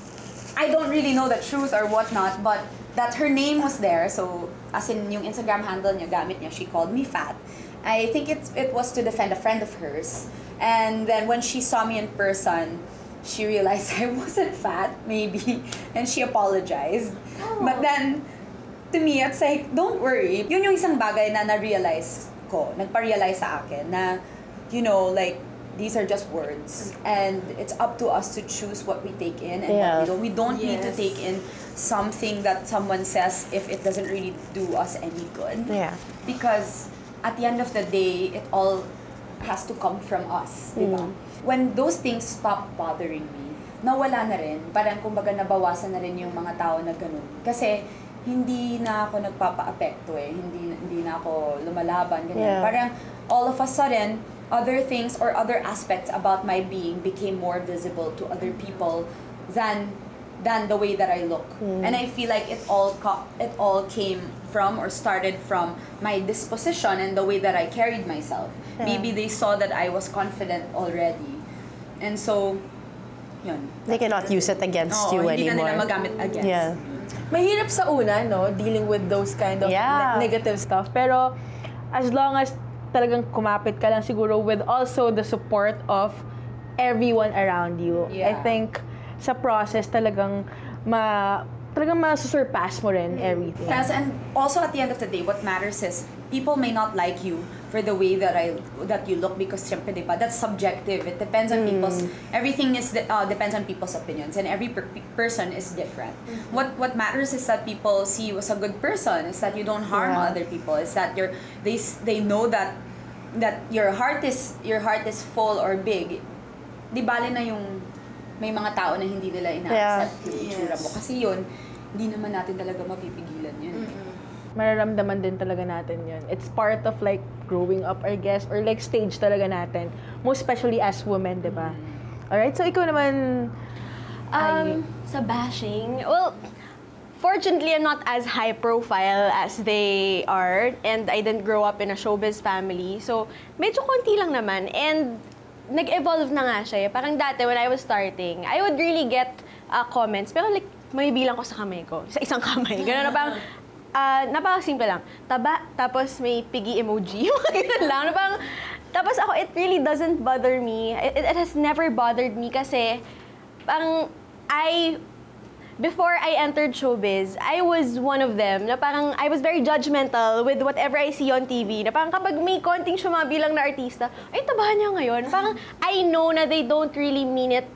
I don't really know the truth or whatnot, but that her name was there. So, as in yung Instagram handle niya, gamit niya, she called me fat. I think it was to defend a friend of hers. And then when she saw me in person, she realized I wasn't fat, maybe, and she apologized. Oh. But then, to me, it's like, don't worry. Yun yung isang bagay na na-realize ko, nagpa-realize sa akin na, like, these are just words. And it's up to us to choose what we take in and what we don't. We don't need to take in something that someone says if it doesn't really do us any good. Yeah. Because at the end of the day, it all has to come from us. Diba? When those things stop bothering me, nawala na rin. Parang kumbaga nabawasan na rin yung mga tao na ganun. Kasi hindi na ako nagpapa-apekto eh. Hindi na ako lumalaban. Ganyan. Yeah. Parang all of a sudden, other things or other aspects about my being became more visible to other people than the way that I look. And I feel like it all came from or started from my disposition and the way that I carried myself. Yeah. Maybe they saw that I was confident already. And so, yun. They cannot use it against you hindi anymore. na nila magamit against. Yeah. Mahirap sa una, no? Dealing with those kind of negative stuff. Pero, as long as talagang kumapit ka lang siguro with also the support of everyone around you. Yeah. I think sa process talagang masusurpass mo rin everything. Yes, and also at the end of the day, what matters is people may not like you for the way that you look because syempre, diba, that's subjective. It depends on everything is depends on people's opinions, and every person is different. What matters is that people see you as a good person, is that you don't harm other people, is that they know that your heart is full or big. Di bale na yung may mga tao na hindi nila ina-accept yung itsura mo. Kasi yun, hindi naman natin talaga mapipigilan yun. Mararamdaman din talaga natin yun. It's part of like growing up, I guess, or like stage talaga natin. Most especially as women, di ba? Alright, so ikaw naman, sa bashing, well, fortunately, I'm not as high profile as they are, and I didn't grow up in a showbiz family. So, medyo konti lang naman. And nag-evolve na nga siya. Parang dati, when I was starting, I would really get comments, pero like, may bilang ko sa kamay ko. Sa isang kamay. Ganun na parang, napakasimple lang. Taba, tapos may piggy emoji. Ganun lang. Tapos ako, it really doesn't bother me. It has never bothered me kasi parang before I entered showbiz, I was one of them na parang I was very judgmental with whatever I see on TV. Na parang kapag may konting sumabilang na artista, ay, tabahan niya ngayon. Parang I know na they don't really mean it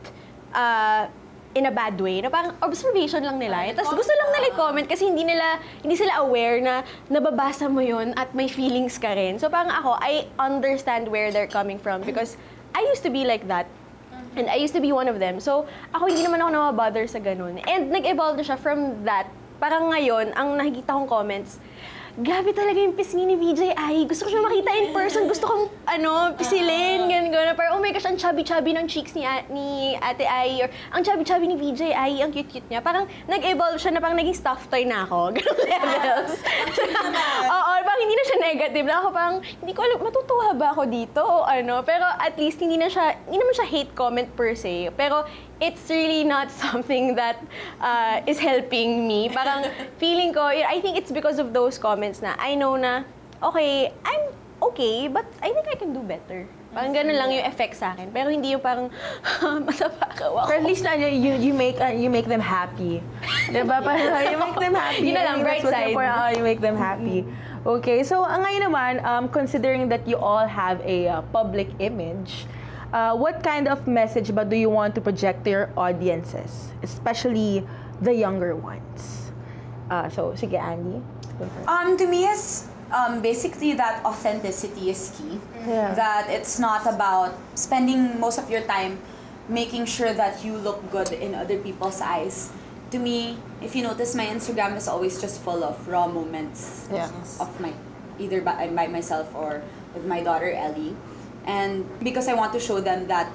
in a bad way. Na parang observation lang nila. Tapos gusto lang nila i-comment kasi hindi sila aware na nababasa mo yun at may feelings ka rin. So parang ako, I understand where they're coming from because I used to be like that. And I used to be one of them. So, ako hindi naman ako na-bother sa ganun. And nag-evolve na siya from that. Parang ngayon, ang nakikita kong comments, grabe talaga yung pisngi ni VJ Ai. Gusto ko siya makita in person. Gusto kong, pisilin, gano'n. Parang, oh my gosh, ang chubby-chubby ng cheeks ni Ate Ai. Or, ang chubby-chubby ni VJ Ai, ang cute-cute niya. Parang, nag-evolve siya na parang naging stuffed toy na ako. Ganun levels. Oo, parang hindi na siya negative. Lang ako parang, hindi ko alam, matutuwa ba ako dito o ano. Pero at least, hindi naman siya hate comment per se. Pero, it's really not something that is helping me. Parang feeling ko, I think it's because of those comments na I know na, okay, I'm okay, but I think I can do better. Parang ganun lang yung effect sa akin. Pero hindi yung parang, masapakaw ako. or at least na you make them happy. Diba? Parang you make them happy. Yun na lang, bright side. You make them happy. Okay, so ngayon naman, considering that you all have a public image, what kind of message ba do you want to project to your audiences, especially the younger ones? So, sige, Andi. To me, is basically that authenticity is key. Yeah. That it's not about spending most of your time making sure that you look good in other people's eyes. To me, if you notice, my Instagram is always just full of raw moments of either by myself or with my daughter Ellie. And because I want to show them that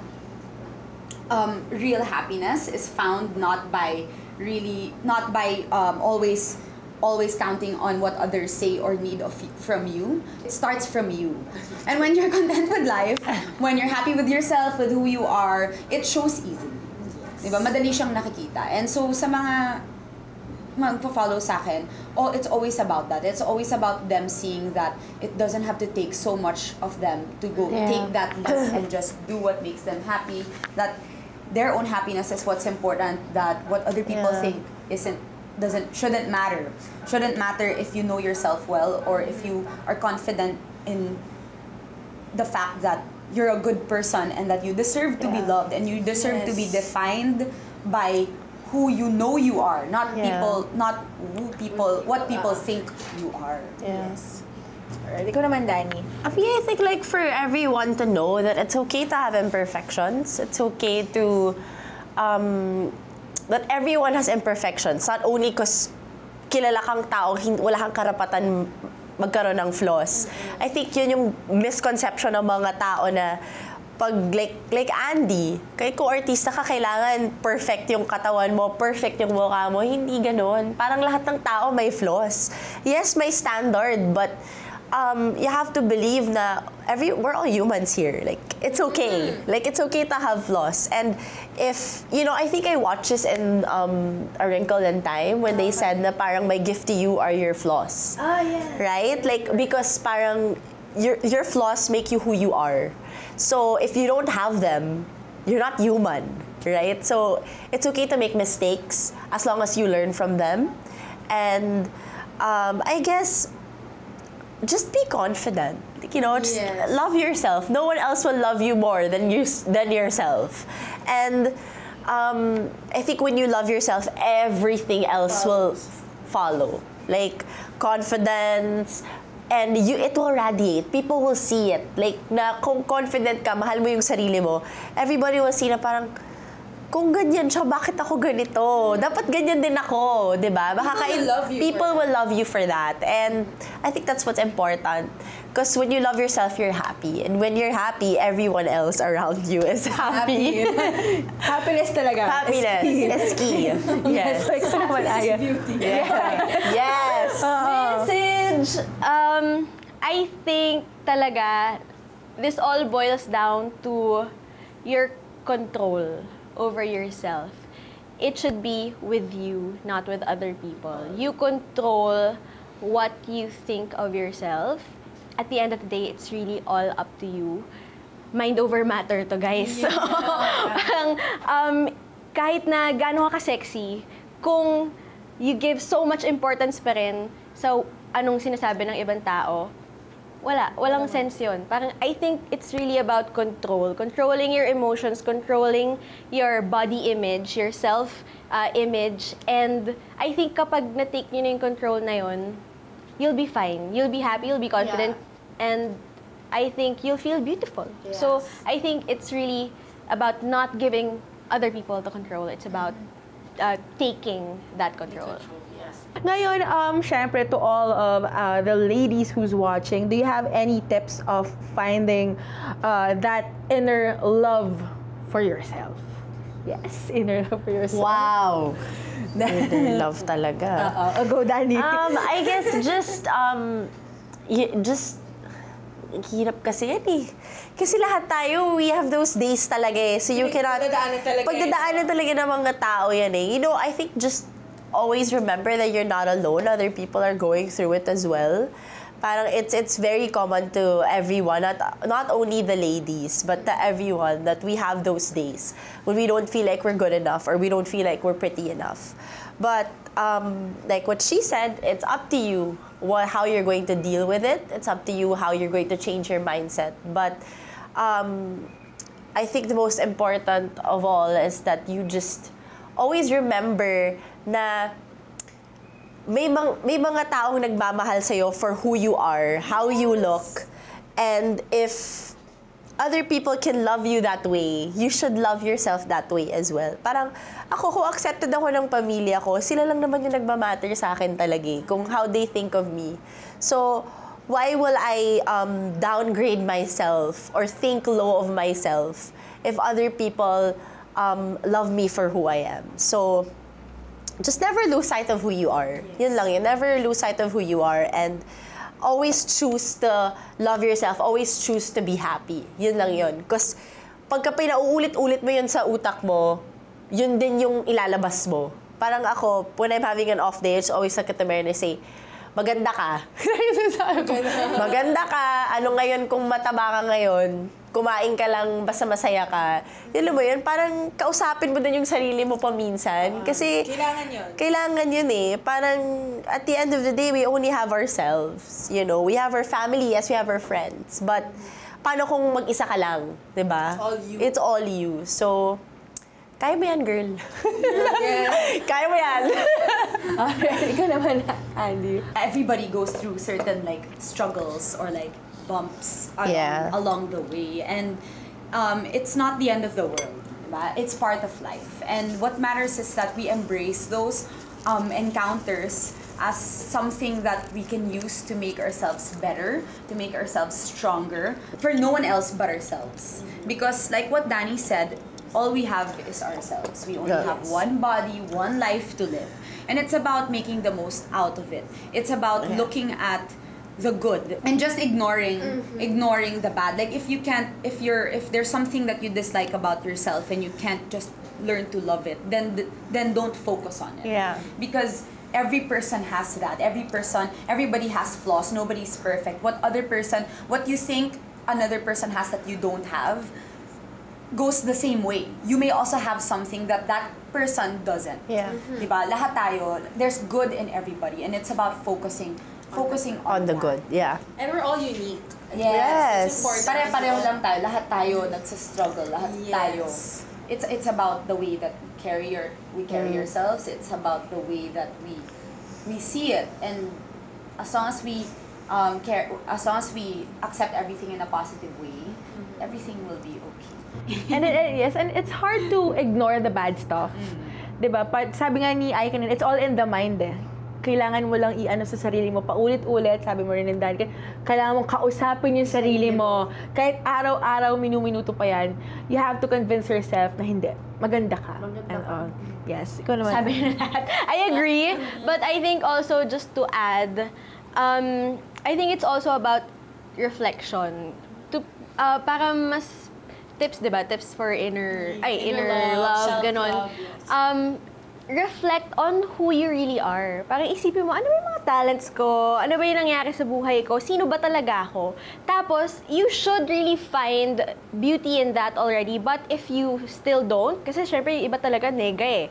real happiness is found not by always counting on what others say or need from you. It starts from you. And when you're content with life, when you're happy with yourself, with who you are, it shows easily. Diba? Madali siyang nakikita. And so sa mga magpo-follow sa akin, it's always about that. It's always about them seeing that it doesn't have to take so much of them to go take that leap and just do what makes them happy. That their own happiness is what's important. That what other people think shouldn't matter. Shouldn't matter if you know yourself well or if you are confident in the fact that you're a good person and that you deserve to be loved and you deserve to be defined by who you know you are, not what people think you are. Yes. Alright, ikaw naman, Dani. I think like for everyone to know that it's okay to have imperfections. It's okay to that everyone has imperfections. Not only because kilala kang tao, wala kang karapatan magkaroon ng flaws. I think yun yung misconception ng mga tao na pag like Andi, kahit kung artista ka, kailangan perfect yung katawan mo, perfect yung mukha mo. Hindi ganon. Parang lahat ng tao may flaws. Yes, may standard, but you have to believe na we're all humans here. Like, it's okay. Like, it's okay to have flaws. And if, I think I watched this in A Wrinkle in Time when they said na parang my gift to you are your flaws. Oh, yeah. Right? Like, because parang your flaws make you who you are. So, if you don't have them, you're not human, right? So, it's okay to make mistakes as long as you learn from them. And I guess just be confident. You know, just love yourself. No one else will love you more than yourself. And I think when you love yourself, everything else will follow. Like confidence, and it will radiate. People will see it. Like, na kung confident ka, mahal mo yung sarili mo, everybody will see na parang, kung ganyan siya, bakit ako ganito? Dapat ganyan din ako, di ba? People will love you for that. And I think that's what's important. Because when you love yourself, you're happy. And when you're happy, everyone else around you is happy. Happiness talaga. Happiness is key. Yes. So, ikaw naman, Aya. Yes. Message! I think talaga, this all boils down to your control over yourself. It should be with you, not with other people. You control what you think of yourself. At the end of the day, it's really all up to you. Mind over matter to, guys. Yeah. So, kahit na gaano ka sexy, kung you give so much importance pa rin sa anong sinasabi ng ibang tao, walang sense yun. Parang, I think it's really about control. Controlling your emotions, controlling your body image, your self-image. And I think kapag na-take nyo na yung control na yun, you'll be fine. You'll be happy, you'll be confident, and I think you'll feel beautiful. Yes. So I think it's really about not giving other people the control. It's about taking that control. Ngayon, syempre to all of the ladies who's watching, do you have any tips of finding that inner love for yourself? Yes, inner love for yourself. Wow. Inner love talaga. Go, Dani. I guess just hirap kasi yan eh. Kasi lahat tayo, we have those days talaga eh. So you cannot... Pagdadaanan talaga ng mga tao yan eh. You know, I think just always remember that you're not alone. Other people are going through it as well. Parang it's very common to everyone, not only the ladies, but to everyone, that we have those days when we don't feel like we're good enough or we don't feel like we're pretty enough. But like what she said, it's up to you how you're going to deal with it. It's up to you how you're going to change your mindset. But I think the most important of all is that you just always remember na may mga taong nagmamahal sa'yo for who you are, how you look. And if other people can love you that way, you should love yourself that way as well. Parang ako, kung accepted ako ng pamilya ko, sila lang naman yung nagmamatter sa akin talaga eh, kung how they think of me. So, why will I downgrade myself or think low of myself if other people love me for who I am? So, just never lose sight of who you are. Yun lang yun. Never lose sight of who you are, and always choose to love yourself. Always choose to be happy. Yun lang yun. Because pagka pinauulit-ulit mo yun sa utak mo, yun din yung ilalabas mo. Parang ako, when I'm having an off day, I just always look at the mirror and I say, maganda ka. Maganda ka. Ano ngayon kung mataba ka ngayon? Kumain ka lang, basta masaya ka. Yun mo yun, parang kausapin mo din yung sarili mo paminsan. Kasi Kailangan yun. Kailangan yun eh. Parang at the end of the day, we only have ourselves. You know, we have our family, yes, we have our friends. But paano kung mag-isa ka lang? Diba? It's all you. It's all you. So, kaya mo yan, girl. Kaya mo yan. Alright, ikaw naman, Andi. Everybody goes through certain like struggles or like bumps along the way, and it's not the end of the world. Diba? It's part of life, and what matters is that we embrace those encounters as something that we can use to make ourselves better, to make ourselves stronger for no one else but ourselves. Because like what Dani said, all we have is ourselves. We only have one body, one life to live, and it's about making the most out of it. It's about looking at the good and just ignoring the bad. Like if there's something that you dislike about yourself and you can't just learn to love it, then don't focus on it. Yeah. Because every person has that. Everybody has flaws. Nobody's perfect. What you think another person has that you don't have goes the same way. You may also have something that person doesn't. Yeah. Diba? Lahat tayo, there's good in everybody, and it's about focusing focusing On the that. good, yeah. And we're all unique. Yes. Pare-pareho lang tayo. Lahat tayo nagsa-struggle. Lahat tayo. It's about the way that we carry ourselves. It's about the way that we see it. And as long as we as long as we accept everything in a positive way, everything will be okay. And yes, and it's hard to ignore the bad stuff. 'Di ba? Sabi nga ni Ai kanina, it's all in the mind eh. Kailangan mo lang i-ano sa sarili mo paulit-ulit, sabi mo rin ng Dani. Kailangan mong kausapin yung sarili mo. Kahit araw-araw, minuto pa yan, you have to convince yourself na hindi, maganda ka. And all. Yes, ikaw naman. Sabi na lahat. I agree, but I think also just to add, I think it's also about reflection. Para mas tips, 'di ba? Tips for inner love, ganon. Reflect on who you really are. Parang isipin mo, ano ba yung mga talents ko? Ano ba yung nangyari sa buhay ko? Sino ba talaga ako? Tapos, you should really find beauty in that already. But if you still don't, kasi syempre yung iba talaga nega eh.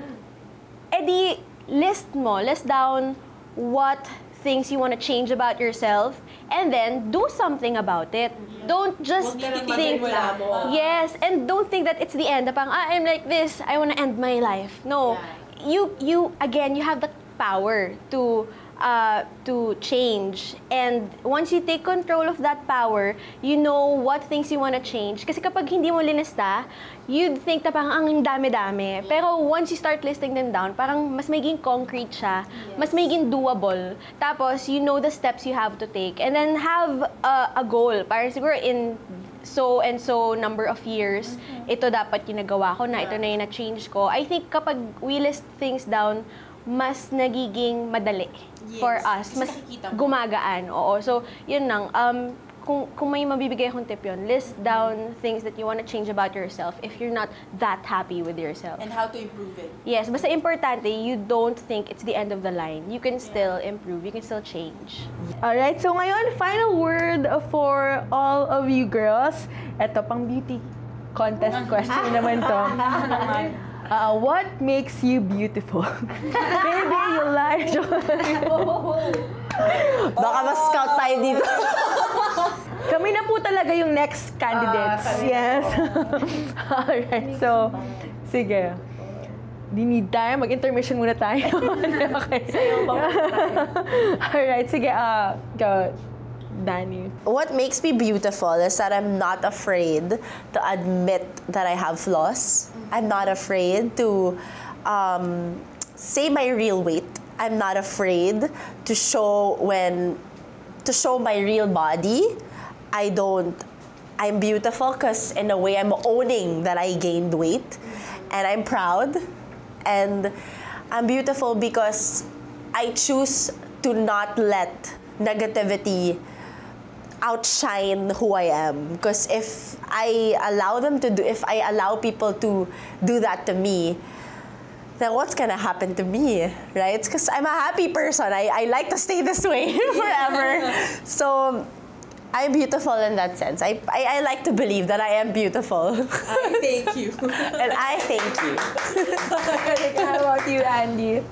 Edi, list down what things you want to change about yourself and then do something about it. Don't just think, yes, and don't think that it's the end. I'm like this, I want to end my life. No, you again, you have the power to change. And once you take control of that power, you know what things you want to change. Kasi kapag hindi mo linista, you'd think na parang ang dami-dami. Pero once you start listing them down, parang mas magiging concrete siya, mas magiging doable. Tapos, you know the steps you have to take. And then have a goal. Parang siguro in so and so number of years, ito dapat yung nagawa ko na, ito na yung na-change ko. I think kapag we list things down, mas nagiging madali for us. Mas gumagaan. Oo. So, yun lang. Kung may mabibigay akong tip yun, list down things that you want to change about yourself if you're not that happy with yourself. And how to improve it. Yes, basta importante, you don't think it's the end of the line. You can still improve. You can still change. Alright, so ngayon, final word for all of you girls. Ito, pang beauty contest question naman to. What makes you beautiful? Baby, you lie. Baka mas-scout tayo dito. Kami na po talaga yung next candidates. Yes. Alright, so, sige. Di need time. Mag-intermission muna tayo. Okay. Alright, sige. Go, Dani. What makes me beautiful is that I'm not afraid to admit that I have flaws. I'm not afraid to say my real weight. I'm not afraid to show my real body. I'm beautiful because in a way I'm owning that I gained weight and I'm proud. And I'm beautiful because I choose to not let negativity outshine who I am. Because if I allow people to do that to me, then what's gonna happen to me, right? Because I'm a happy person. I like to stay this way forever. So I'm beautiful in that sense. I like to believe that I am beautiful. I thank you. And I thank you. How about you, Andi?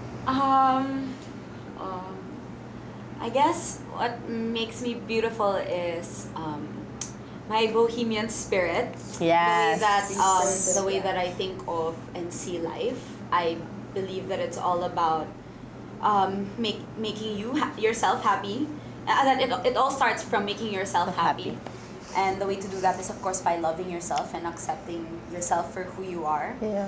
I guess what makes me beautiful is my bohemian spirit. Yes. The way that I think of and see life. I believe that it's all about making yourself happy. That it all starts from making yourself happy. And the way to do that is, of course, by loving yourself and accepting yourself for who you are. Yeah.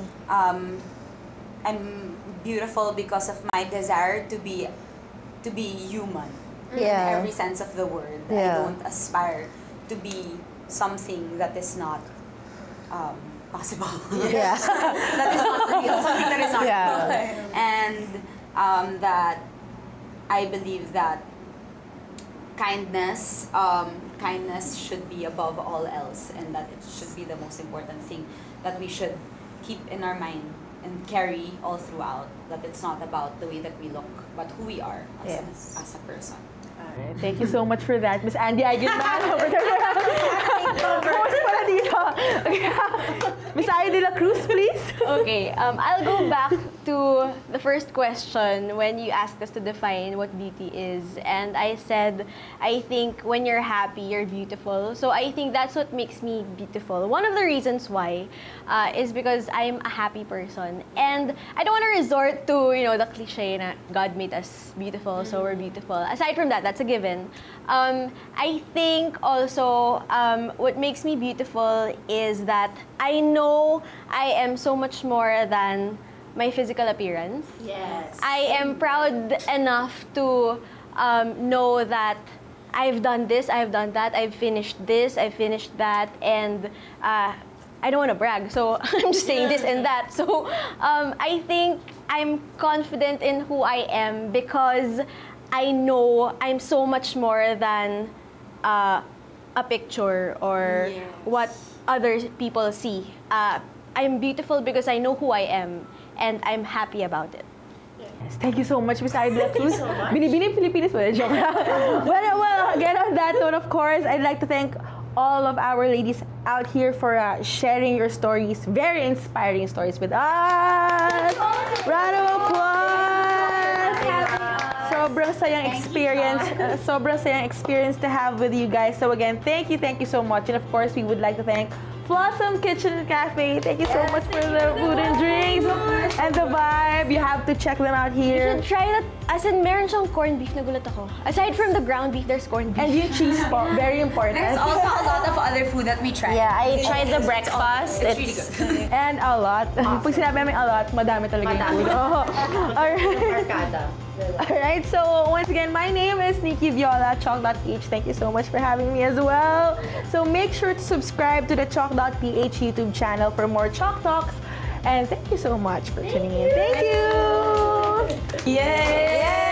I'm beautiful because of my desire to be human in every sense of the word. Yeah. I don't aspire to be something that is not possible. Yeah. That is not real. Something that is not real. And that I believe that kindness should be above all else, and that it should be the most important thing that we should keep in our mind and carry all throughout. That it's not about the way that we look, but who we are as a person. Alright, thank you so much for that, Miss Andi Eigenmann. Over there. Host pala dito. Okay. Miss Ai Dela Cruz, please. Okay, I'll go back to the first question when you asked us to define what beauty is. And I said, I think when you're happy, you're beautiful. So I think that's what makes me beautiful. One of the reasons why is because I'm a happy person. And I don't want to resort to, the cliche na God made us beautiful, so we're beautiful. Aside from that, that's a given. I think also what makes me beautiful is that I know I am so much more than my physical appearance. Yes. I am proud enough to know that I've done this, I've done that, I've finished this, I've finished that, and I don't want to brag, so I'm just saying this and that. So I think I'm confident in who I am because I know I'm so much more than a picture or what other people see. I'm beautiful because I know who I am and I'm happy about it. Yes, thank you so much, Miss Ai Dela Cruz. Binibining Pilipinas wala, joke lang. Well, again, on that note, of course, I'd like to thank all of our ladies out here for sharing your stories, very inspiring stories with us. Round of applause! Sobrang sayang experience. Sobrang sayang experience to have with you guys. So again, thank you so much. And of course, we would like to thank Blossom Kitchen and Cafe. Thank you so much for the food and drinks and the vibe. You have to check them out You here. should try that. As in, meron siyang corned beef, nagulat ako. Aside from the ground beef, there's corned beef. And yung cheese po, very important. There's also a lot of other food that we tried. Yeah, I tried the breakfast. It's really good. And a lot. Pag sinabi namin a lot, madami talaga yung food. Oh. Alright. Alright, so once again, my name is Nikki Viola, chalk.ph. Thank you so much for having me as well. So make sure to subscribe to the chalk.ph YouTube channel for more Chalk Talks. And thank you so much for tuning in. Thank you! Yay!